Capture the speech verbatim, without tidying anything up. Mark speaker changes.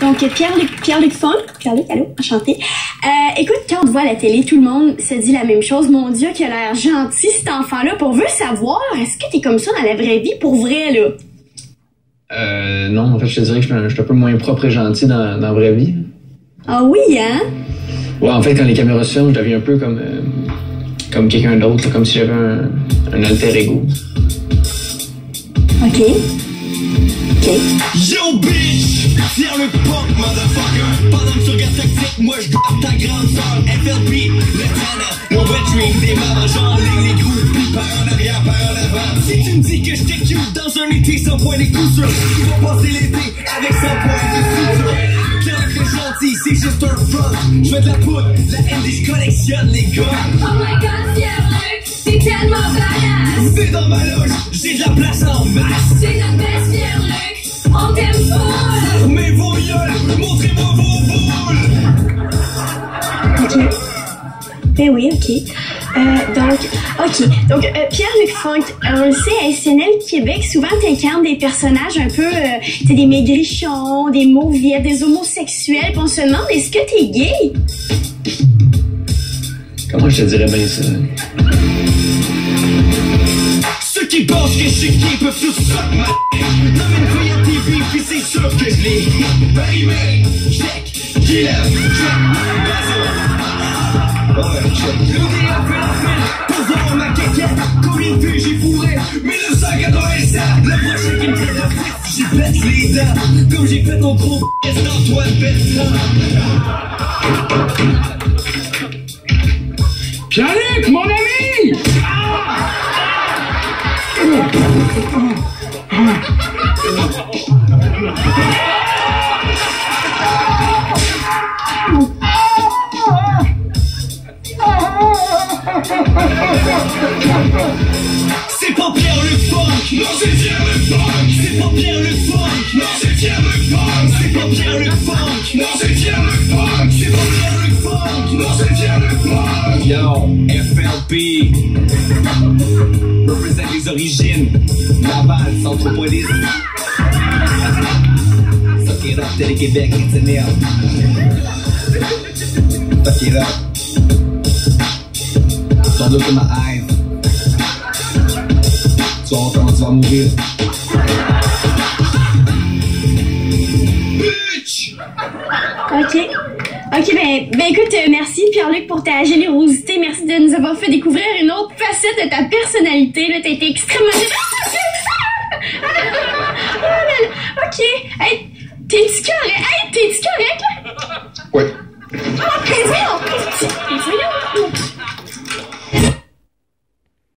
Speaker 1: Donc, Pierre-Luc, Pierre-Luc Funk, Pierre-Luc, allô, enchanté. Euh, écoute, quand on te voit à la télé, tout le monde se dit la même chose. Mon Dieu, qu'il a l'air gentil, cet enfant-là. Pour veut savoir, est-ce que t'es comme ça dans la vraie vie, pour vrai, là?
Speaker 2: Euh, non, en fait, je te dirais que je suis un peu moins propre et gentil dans, dans la vraie vie.
Speaker 1: Ah oui, hein?
Speaker 2: Ouais, en fait, quand les caméras se filment, je deviens un peu comme, euh, comme quelqu'un d'autre, comme si j'avais un, un alter ego.
Speaker 1: OK. OK.
Speaker 3: Yo bitch, Pierre le punk motherfucker. Pendant que tu regardes tactique, moi je garde ta grande soeur. F L P, le Tana, mon wet dream, des mamans genre les, les groupies, par en arrière, par en avant. Si tu me dis que j'étais cute dans un été sans point de couture, tu vas passer l'été avec cent points de suture. Pierre le gentil, c'est juste un front. Je fais de la poudre, la N D, je collectionne les gars.
Speaker 4: Oh my god, Pierre-Luc, t'es tellement badass.
Speaker 3: C'est dans ma loge, j'ai de la place en masse.
Speaker 4: C'est notre best, Pierre-Luc, on t'aime full.
Speaker 3: Fermez vos gueules, montrez-moi vos boules.
Speaker 1: OK. Ben oui, OK. Euh, donc, OK. Donc, euh, Pierre-Luc Funk, on le sait, à S N L Québec, souvent t'incarnes des personnages un peu, euh, t'sais, des maigrichons, des mauviettes, des homosexuels. Puis on se demande, est-ce que t'es gay?
Speaker 2: Comment je te dirais bien ça?
Speaker 3: Ceux qui pensent que je suis gay peuvent tous suck ma nomme une fille à T V, puis c'est sûr que je l'ai. Paris-May, check, qui lève, check, ouais, check. L'O D A fait la file, pour voir ma caquette. Combien de filles j'ai fourré, mille neuf cent quatre-vingt-sept. Le prochain qui me fait la fête, j'y pète les dents. Comme j'ai fait ton gros p*** d'Antoine Bertrand.
Speaker 5: Pierre-Luc, mon ami!
Speaker 3: C'est pas Pierre le Funk! Non, c'est Pierre le Funk! C'est pas Pierre le Funk! Non, c'est Pierre le Funk! C'est pas Pierre le Funk! Non, c'est Pierre le Funk! C'est pas Pierre le Funk! Non, c'est Pierre le Funk! Yo, F L P! Représente les origines. Laval, Centropolis. Suck it up, Télé-Québec, it's an L. Suck it up. Don't look in my eyes. Tu vas voir comment tu vas mourir. Bitch!
Speaker 1: OK. OK, ben, ben écoute, euh, merci Pierre-Luc pour ta générosité. Merci de nous avoir fait découvrir une autre facette de ta personnalité. Là, t'as été extrêmement... OK. Hey, t'es-tu correct? Hey, t'es-tu correct, là?
Speaker 2: Ouais.
Speaker 1: Oh, plaisir! Plaisir! Plaisir!